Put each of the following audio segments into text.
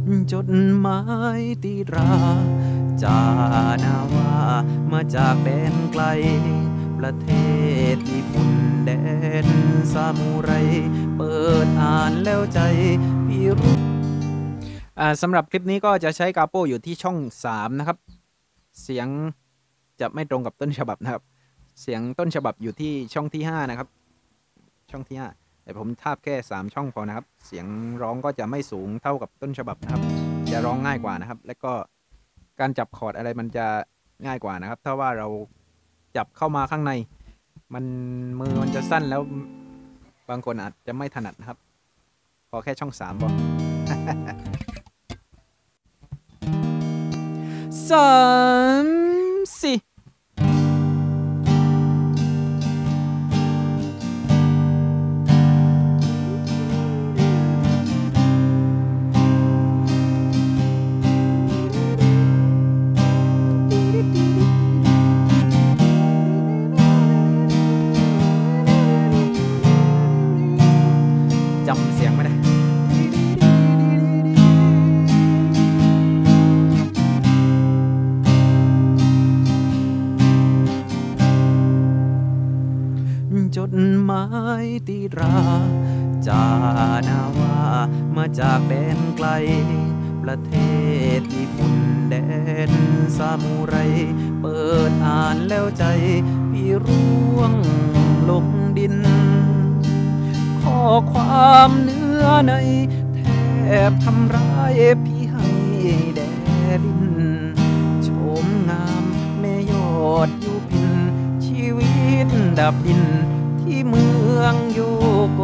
จดหมายตีราจานาวามาจากแดนไกลประเทศญี่ปุ่นแดนซามูไรเปิดอ่านแล้วใจพี่รู้สำหรับคลิปนี้ก็จะใช้กาโป้อยู่ที่ช่อง3นะครับเสียงจะไม่ตรงกับต้นฉบับนะครับเสียงต้นฉบับอยู่ที่ช่องที่5นะครับช่องที่5แต่ผมทาบแค่3ช่องพอนะครับเสียงร้องก็จะไม่สูงเท่ากับต้นฉบับนะครับจะร้องง่ายกว่านะครับและก็การจับคอร์ดอะไรมันจะง่ายกว่านะครับถ้าว่าเราจับเข้ามาข้างในมือมันจะสั้นแล้วบางคนอาจจะไม่ถนัดนะครับพอแค่ช่อง3พอ 3 4จำเสียงไม่ได้จดหมายตีราจานาวามาจากแดนไกลประเทศญี่ปุ่นแดนซามูไรเปิดอ่านแล้วใจพี่ร่วงลงดินข้อความเนื้อในแทบทำร้ายพี่ให้แดดินโฉมงามแม่ยอดอยู่พินชีวิตดับดินที่เมืองโยโก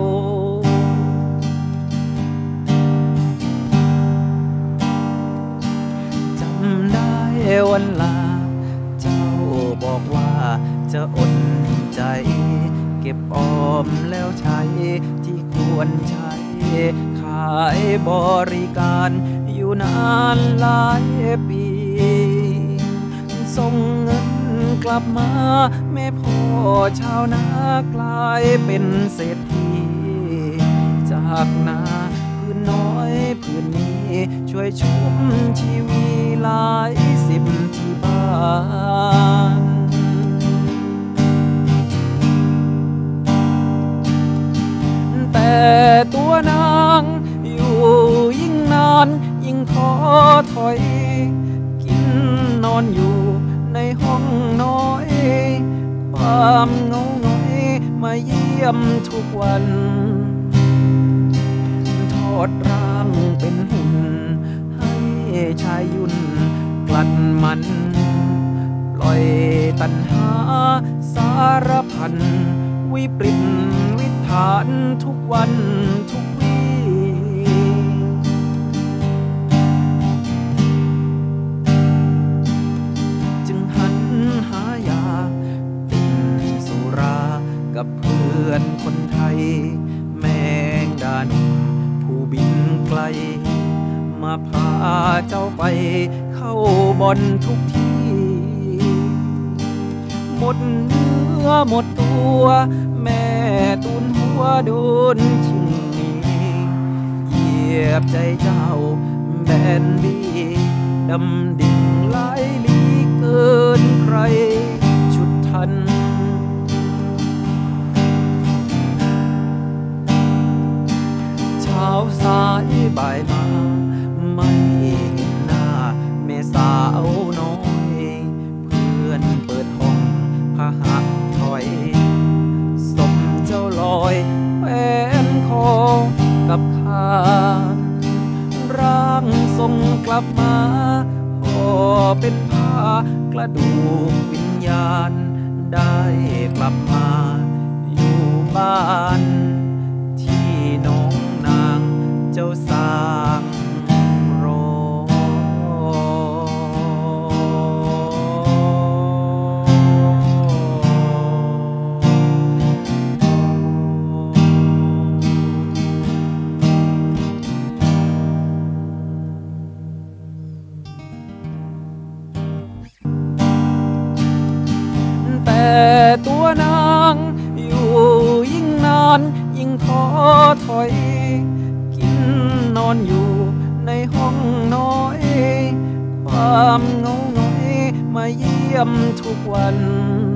จำได้วันลาเจ้าบอกว่าจะอดใจเก็บออมแล้วใช้ที่ควรใช้ขายบริการอยู่นานหลายปีส่งเงินกลับมาแม่พ่อชาวนากลายเป็นเศรษฐีจากนาพื้นน้อยพื้นนี้ช่วยชุบชีวิตหลายสิบที่บ้านแต่ตัวนางอยู่ยิ่งนานยิ่งท้อถอยกินนอนอยู่ในห้องน้อยความเหงาหงอยมาเยี่ยมทุกวันทอดร่างเป็นหุ่นให้ชายยุ่นกลั่นมันปล่อยตัณหาสารพันวิปริตวิถานทุกวันทุกวีจึงหันหายาติดสุรากับเพื่อนคนไทยแมงดาหนุ่มผู้บินไกลมาพาเจ้าไปเข้าบ่อนทุกที่หมดเนื้อหมดตัวแม่ตูนหัวโดนชิงนี้เหยียบใจเจ้าแบนบีดำดิ่งหลายลีเกินใครชุดทันเช้าสายบ่ายมาไม่เห็นหน้าแม่สาวน้อยเพื่อนเปิดห้องพาหักถอยศพเจ้าลอยแขวนคอกับคานร่างทรงกลับมาห่อเป็นผ้ากระดูกวิญญาณได้กลับมาอยู่บ้านที่น้องนางเจ้าสางรอแต่ตัวนางอยู่ยิ่งนานยิ่งท้อถอยกินนอนอยู่ในห้องามเหงาหงอยมาเยี่ยมทุกวัน